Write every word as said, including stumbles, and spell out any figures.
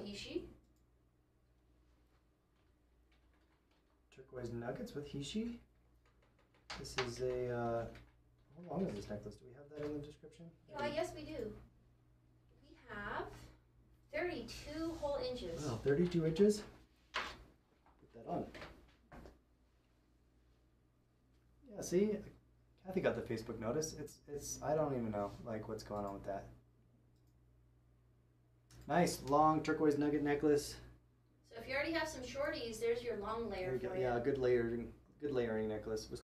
Heishi. Turquoise nuggets with Heishi. This is a, uh, how long is this necklace? Do we have that in the description? Uh, yes, we do. We have thirty-two whole inches. Wow, thirty-two inches? Put that on. Yeah, see? Kathy got the Facebook notice. It's, it's, I don't even know, like, what's going on with that. Nice, long turquoise nugget necklace. So if you already have some shorties, there's your long layer There you for go. you. Yeah, good layering, good layering necklace. Was